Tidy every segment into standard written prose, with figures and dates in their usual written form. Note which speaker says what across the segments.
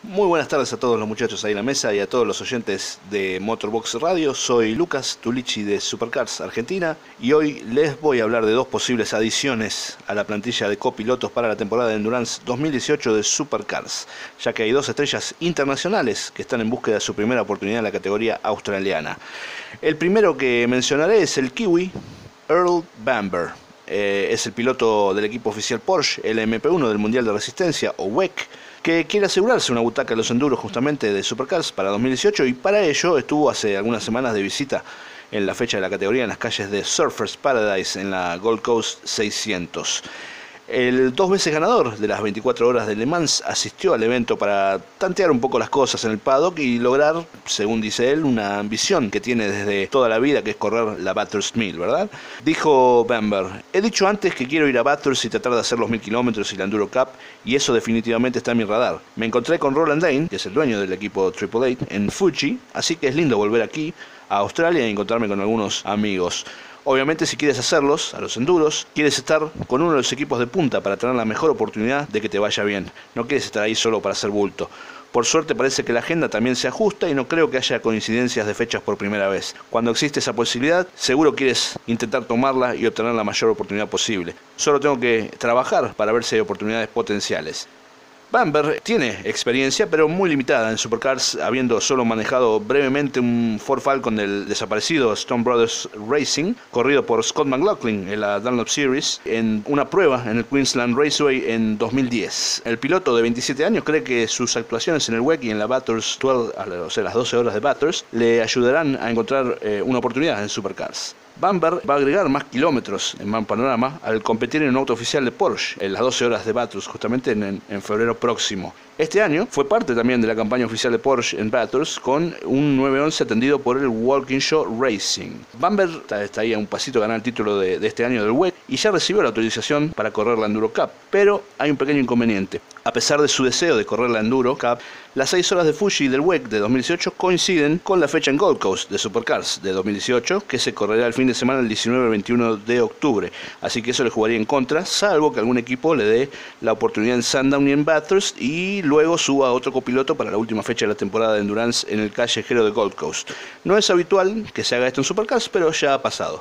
Speaker 1: Muy buenas tardes a todos los muchachos ahí en la mesa y a todos los oyentes de Motorbox Radio. Soy Lucas Tulichi de Supercars Argentina y hoy les voy a hablar de dos posibles adiciones a la plantilla de copilotos para la temporada de Endurance 2018 de Supercars, ya que hay dos estrellas internacionales que están en búsqueda de su primera oportunidad en la categoría australiana. El primero que mencionaré es el kiwi Earl Bamber. Es el piloto del equipo oficial Porsche, el MP1 del Mundial de Resistencia o WEC, que quiere asegurarse una butaca en los enduros justamente de Supercars para 2018, y para ello estuvo hace algunas semanas de visita en la fecha de la categoría en las calles de Surfers Paradise en la Gold Coast 600. El dos veces ganador de las 24 horas de Le Mans asistió al evento para tantear un poco las cosas en el paddock y lograr, según dice él, una ambición que tiene desde toda la vida, que es correr la Bathurst 1000, ¿verdad? Dijo Bamber: he dicho antes que quiero ir a Bathurst y tratar de hacer los 1000 kilómetros y la Enduro Cup, y eso definitivamente está en mi radar. Me encontré con Roland Dane, que es el dueño del equipo Triple Eight, en Fuji, así que es lindo volver aquí a Australia y encontrarme con algunos amigos. Obviamente, si quieres hacerlos, a los enduros, quieres estar con uno de los equipos de punta para tener la mejor oportunidad de que te vaya bien. No quieres estar ahí solo para hacer bulto. Por suerte parece que la agenda también se ajusta y no creo que haya coincidencias de fechas por primera vez. Cuando existe esa posibilidad, seguro quieres intentar tomarla y obtener la mayor oportunidad posible. Solo tengo que trabajar para ver si hay oportunidades potenciales. Bamber tiene experiencia, pero muy limitada en Supercars, habiendo solo manejado brevemente un Ford Falcon del desaparecido Stone Brothers Racing, corrido por Scott McLaughlin en la Dunlop Series, en una prueba en el Queensland Raceway en 2010. El piloto de 27 años cree que sus actuaciones en el WEC y en la Bathurst 12, o sea, las 12 horas de Bathurst, le ayudarán a encontrar una oportunidad en Supercars. Bamber va a agregar más kilómetros en Man Panorama al competir en un auto oficial de Porsche en las 12 horas de Bathurst, justamente en febrero próximo. Este año fue parte también de la campaña oficial de Porsche en Bathurst con un 911 atendido por el Walkinshaw Racing. Bamber está ahí a un pasito de ganar el título de este año del WEC y ya recibió la autorización para correr la Enduro Cup, pero hay un pequeño inconveniente. A pesar de su deseo de correr la Enduro Cup, las 6 horas de Fuji del WEC de 2018 coinciden con la fecha en Gold Coast de Supercars de 2018, que se correrá el fin de semana el 19 al 21 de octubre. Así que eso le jugaría en contra, salvo que algún equipo le dé la oportunidad en Sandown y en Bathurst y luego suba a otro copiloto para la última fecha de la temporada de Endurance en el callejero de Gold Coast. No es habitual que se haga esto en Supercars, pero ya ha pasado.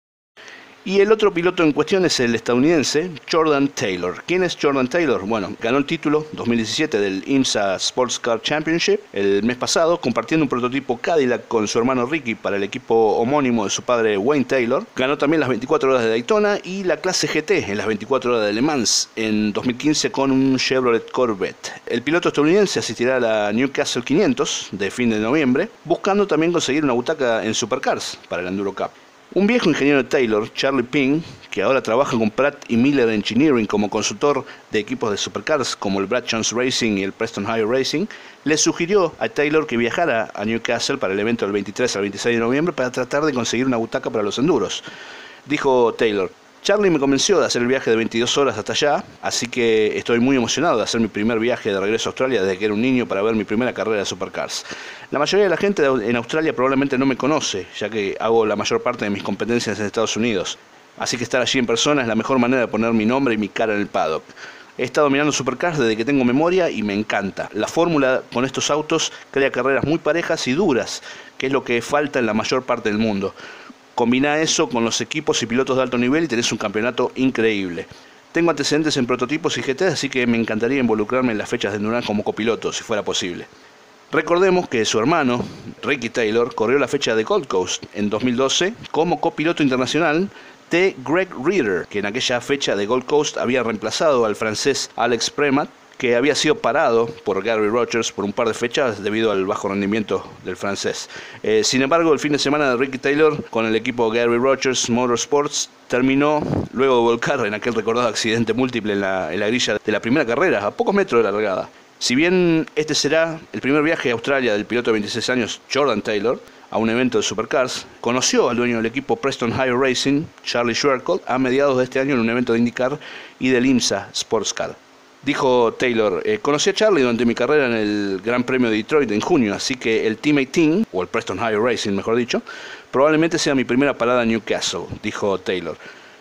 Speaker 1: Y el otro piloto en cuestión es el estadounidense Jordan Taylor. ¿Quién es Jordan Taylor? Bueno, ganó el título 2017 del IMSA Sports Car Championship el mes pasado, compartiendo un prototipo Cadillac con su hermano Ricky para el equipo homónimo de su padre Wayne Taylor. Ganó también las 24 horas de Daytona y la clase GT en las 24 horas de Le Mans en 2015 con un Chevrolet Corvette. El piloto estadounidense asistirá a la Newcastle 500 de fin de noviembre, buscando también conseguir una butaca en Supercars para el Enduro Cup. Un viejo ingeniero de Taylor, Charlie Ping, que ahora trabaja con Pratt y Miller Engineering como consultor de equipos de Supercars como el Brad Jones Racing y el Preston High Racing, le sugirió a Taylor que viajara a Newcastle para el evento del 23 al 26 de noviembre para tratar de conseguir una butaca para los enduros. Dijo Taylor: Charlie me convenció de hacer el viaje de 22 horas hasta allá, así que estoy muy emocionado de hacer mi primer viaje de regreso a Australia desde que era un niño para ver mi primera carrera de Supercars. La mayoría de la gente en Australia probablemente no me conoce, ya que hago la mayor parte de mis competencias en Estados Unidos. Así que estar allí en persona es la mejor manera de poner mi nombre y mi cara en el paddock. He estado mirando Supercars desde que tengo memoria y me encanta. La fórmula con estos autos crea carreras muy parejas y duras, que es lo que falta en la mayor parte del mundo. Combina eso con los equipos y pilotos de alto nivel y tenés un campeonato increíble. Tengo antecedentes en prototipos y GT, así que me encantaría involucrarme en las fechas de Endurance como copiloto, si fuera posible. Recordemos que su hermano, Ricky Taylor, corrió la fecha de Gold Coast en 2012 como copiloto internacional de Greg Reeder, que en aquella fecha de Gold Coast había reemplazado al francés Alex Premat, que había sido parado por Gary Rogers por un par de fechas debido al bajo rendimiento del francés. Sin embargo, el fin de semana de Ricky Taylor con el equipo Gary Rogers Motorsports terminó luego de volcar en aquel recordado accidente múltiple en la grilla de la primera carrera, a pocos metros de la largada. Si bien este será el primer viaje a Australia del piloto de 26 años Jordan Taylor a un evento de Supercars, conoció al dueño del equipo Preston High Racing, Charlie Schwerkolt, a mediados de este año en un evento de IndyCar y del IMSA Sports Car. Dijo Taylor: conocí a Charlie durante mi carrera en el Gran Premio de Detroit en junio, así que el Team 18, o el Preston High Racing mejor dicho, probablemente sea mi primera parada en Newcastle, dijo Taylor.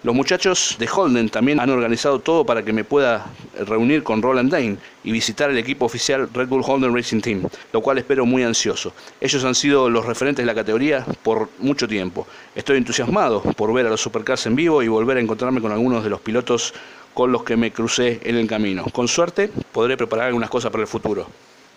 Speaker 1: Los muchachos de Holden también han organizado todo para que me pueda reunir con Roland Dane y visitar el equipo oficial Red Bull Holden Racing Team, lo cual espero muy ansioso. Ellos han sido los referentes de la categoría por mucho tiempo. Estoy entusiasmado por ver a los Supercars en vivo y volver a encontrarme con algunos de los pilotos con los que me crucé en el camino. Con suerte podré preparar algunas cosas para el futuro.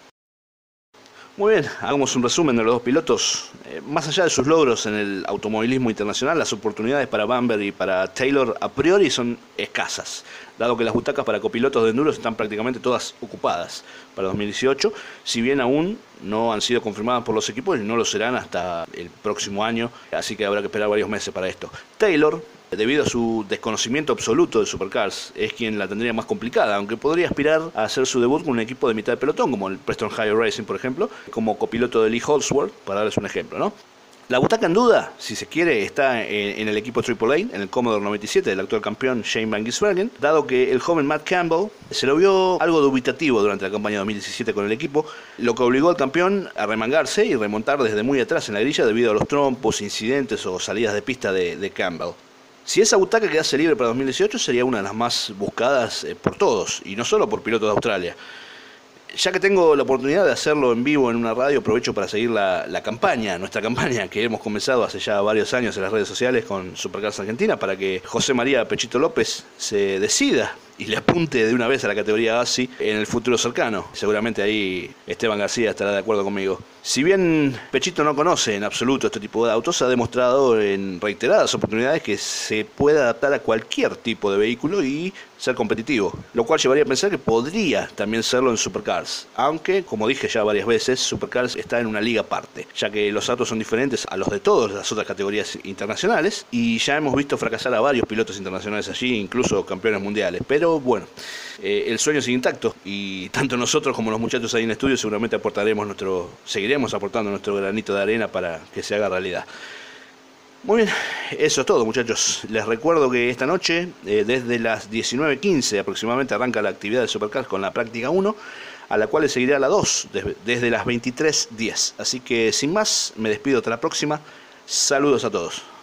Speaker 1: Muy bien, hagamos un resumen de los dos pilotos. Más allá de sus logros en el automovilismo internacional, las oportunidades para Bamber y para Taylor a priori son escasas, dado que las butacas para copilotos de enduro están prácticamente todas ocupadas para 2018, si bien aún no han sido confirmadas por los equipos y no lo serán hasta el próximo año, así que habrá que esperar varios meses para esto. Taylor, debido a su desconocimiento absoluto de Supercars, es quien la tendría más complicada, aunque podría aspirar a hacer su debut con un equipo de mitad de pelotón, como el Preston High Racing, por ejemplo, como copiloto de Lee Holdsworth, para darles un ejemplo, ¿no? La butaca en duda, si se quiere, está en el equipo AAA, en el Commodore 97 del actual campeón Shane Van Gisbergen, dado que el joven Matt Campbell se lo vio algo dubitativo durante la campaña 2017 con el equipo, lo que obligó al campeón a remangarse y remontar desde muy atrás en la grilla debido a los trompos, incidentes o salidas de pista de Campbell. Si esa butaca quedase libre para 2018 sería una de las más buscadas por todos, y no solo por pilotos de Australia. Ya que tengo la oportunidad de hacerlo en vivo en una radio, aprovecho para seguir nuestra campaña que hemos comenzado hace ya varios años en las redes sociales con Supercars Argentina, para que José María Pechito López se decida y le apunte de una vez a la categoría ASI en el futuro cercano. Seguramente ahí Esteban García estará de acuerdo conmigo. Si bien Pechito no conoce en absoluto este tipo de autos, ha demostrado en reiteradas oportunidades que se puede adaptar a cualquier tipo de vehículo y ser competitivo, lo cual llevaría a pensar que podría también serlo en Supercars, aunque, como dije ya varias veces, Supercars está en una liga aparte, ya que los autos son diferentes a los de todas las otras categorías internacionales, y ya hemos visto fracasar a varios pilotos internacionales allí, incluso campeones mundiales, pero bueno, el sueño sigue intacto, y tanto nosotros como los muchachos ahí en estudio seguramente seguiremos aportando nuestro granito de arena para que se haga realidad. Muy bien, eso es todo, muchachos. Les recuerdo que esta noche, desde las 19:15 aproximadamente, arranca la actividad de Supercars con la práctica 1, a la cual le seguirá la 2 desde las 23:10. Así que sin más, me despido hasta la próxima. Saludos a todos.